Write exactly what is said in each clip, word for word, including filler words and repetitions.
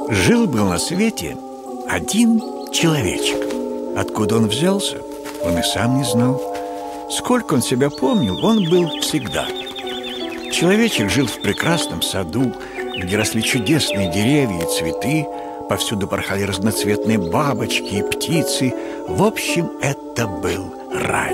Жил-был на свете один человечек. Откуда он взялся, он и сам не знал. Сколько он себя помнил, он был всегда. Человечек жил в прекрасном саду, где росли чудесные деревья и цветы, повсюду порхали разноцветные бабочки и птицы. В общем, это был рай.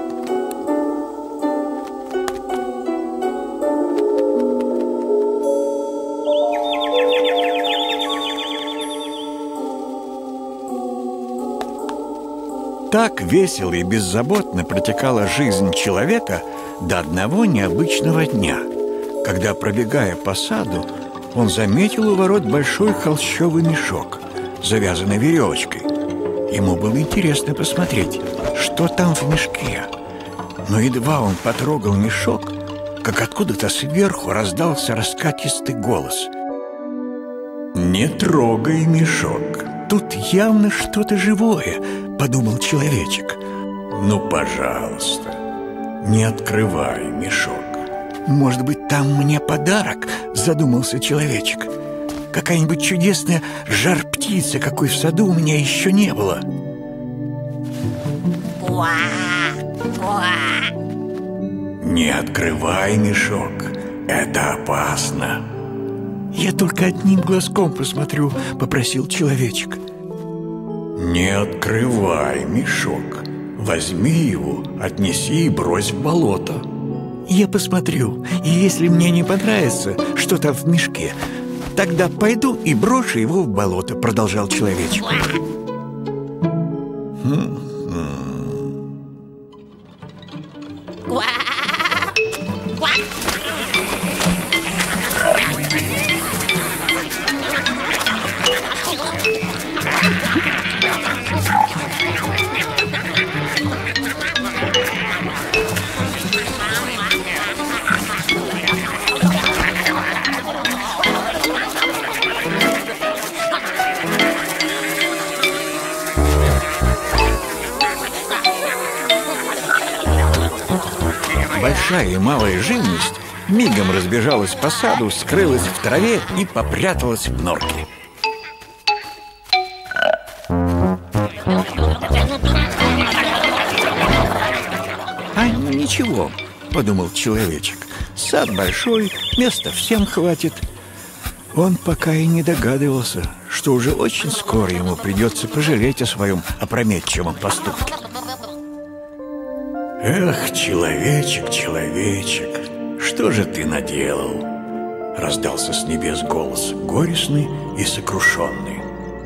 Так весело и беззаботно протекала жизнь человека до одного необычного дня, когда, пробегая по саду, он заметил у ворот большой холщовый мешок, завязанный веревочкой. Ему было интересно посмотреть, что там в мешке. Но едва он потрогал мешок, как откуда-то сверху раздался раскатистый голос: «Не трогай мешок, тут явно что-то живое», — подумал человечек. «Ну, пожалуйста, не открывай мешок». «Может быть, там мне подарок?» — задумался человечек. «Какая-нибудь чудесная жар-птица, какой в саду у меня еще не было». «Не открывай мешок, это опасно». «Я только одним глазком посмотрю», — попросил человечек. «Не открывай мешок. Возьми его, отнеси и брось в болото». «Я посмотрю, и если мне не понравится, что там в мешке, тогда пойду и брошу его в болото», — продолжал человечек. Большая и малая живность мигом разбежалась по саду, скрылась в траве и попряталась в норке. «А ну ничего», — подумал человечек, — «сад большой, места всем хватит». Он пока и не догадывался, что уже очень скоро ему придется пожалеть о своем опрометчивом поступке. «Эх, человечек, человечек, что же ты наделал?» — раздался с небес голос, горестный и сокрушенный.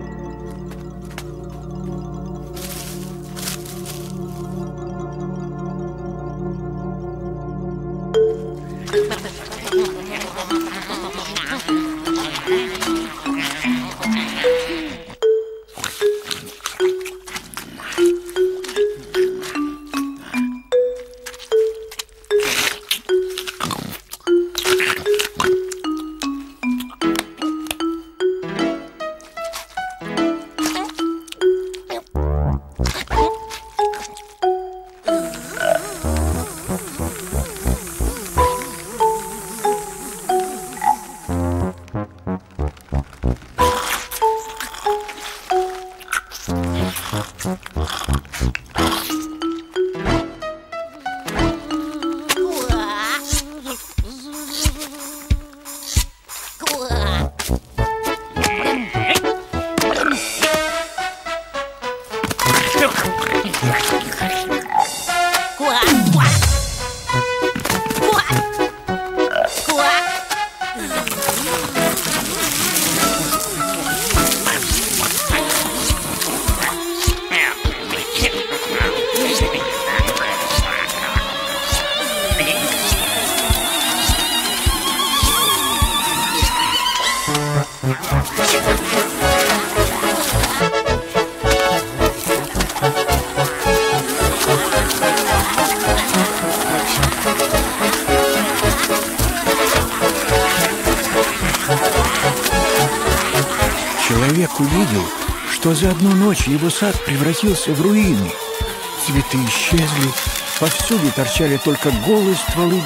Человек увидел, что за одну ночь его сад превратился в руины. Цветы исчезли, повсюду торчали только голые стволы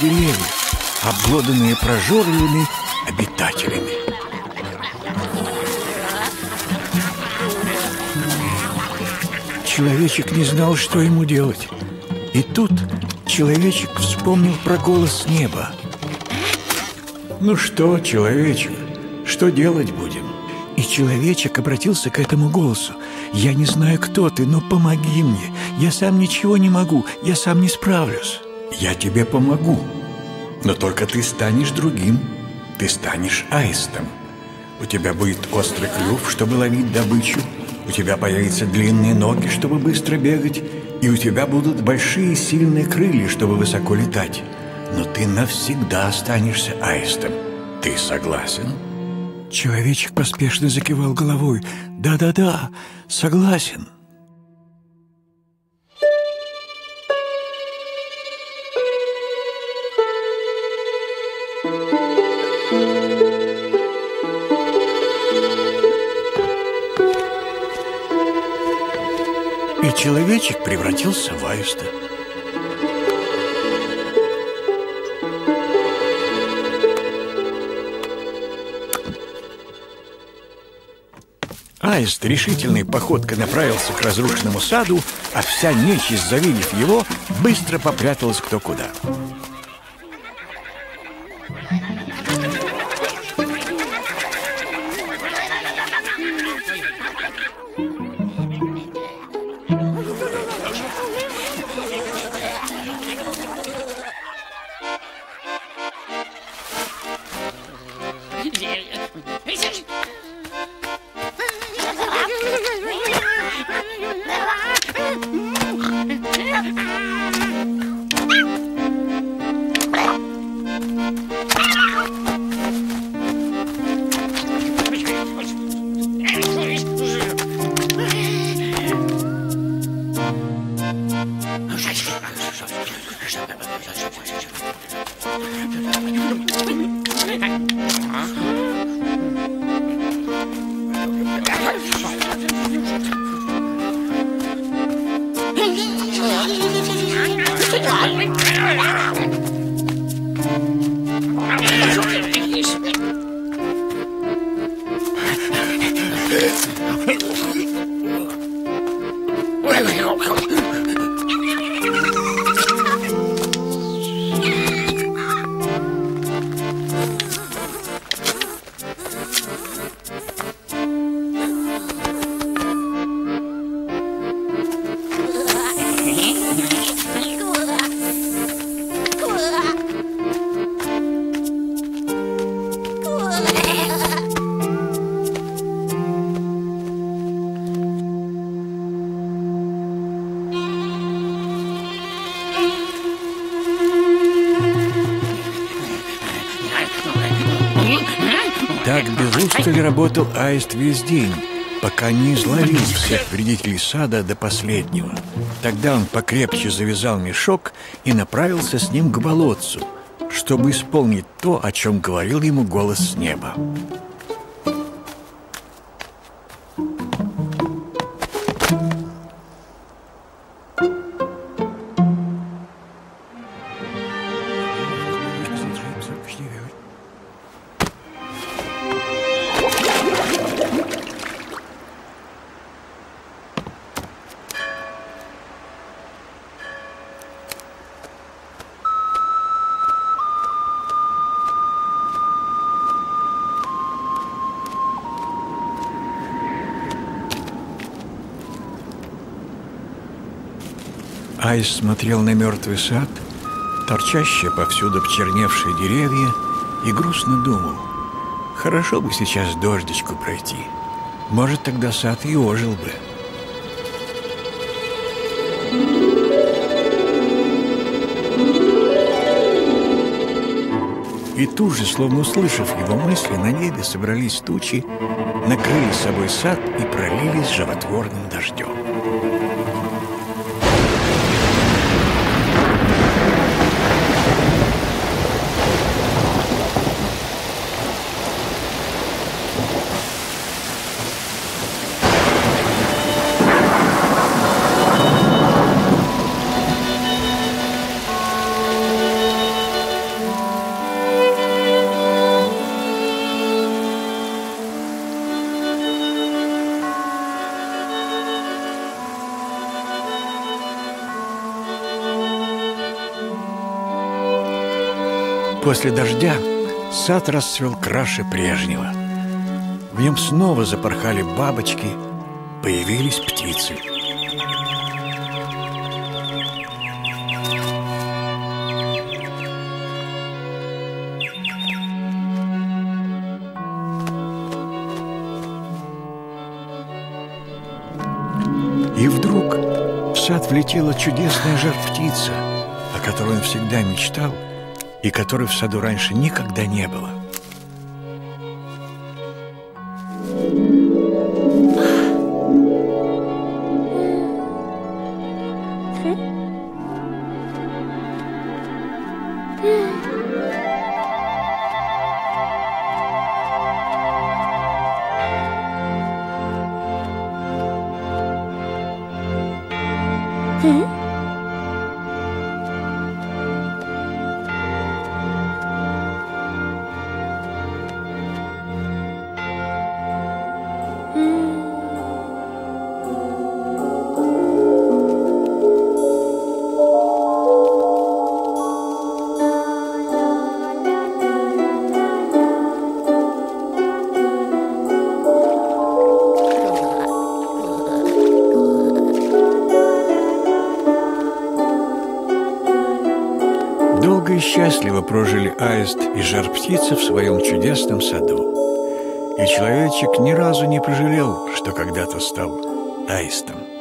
деревьев, обглоданные прожорливыми обитателями. Человечек не знал, что ему делать. И тут человечек вспомнил про голос с неба. «Ну что, человечек, что делать будем?» И человечек обратился к этому голосу. «Я не знаю, кто ты, но помоги мне. Я сам ничего не могу, я сам не справлюсь». «Я тебе помогу, но только ты станешь другим. Ты станешь аистом. У тебя будет острый клюв, чтобы ловить добычу. У тебя появятся длинные ноги, чтобы быстро бегать. И у тебя будут большие сильные крылья, чтобы высоко летать. Но ты навсегда останешься аистом. Ты согласен?» Человечек поспешно закивал головой. «Да-да-да, согласен». И человечек превратился в аиста. Аист решительной походкой направился к разрушенному саду, а вся нечисть, завидев его, быстро попряталась кто куда. Так без устали работал аист весь день, пока не изловил всех вредителей сада до последнего. Тогда он покрепче завязал мешок и направился с ним к болотцу, чтобы исполнить то, о чем говорил ему голос с неба. Аист смотрел на мертвый сад, торчащие повсюду почерневшие деревья, и грустно думал: хорошо бы сейчас дождичку пройти. Может, тогда сад и ожил бы. И тут же, словно услышав его мысли, на небе собрались тучи, накрыли собой сад и пролились животворным дождем. После дождя сад расцвел краше прежнего. В нем снова запорхали бабочки, появились птицы. И вдруг в сад влетела чудесная жар-птица, о которой он всегда мечтал и которой в саду раньше никогда не было. Долго и счастливо прожили аист и жар-птица в своем чудесном саду. И человечек ни разу не пожалел, что когда-то стал аистом.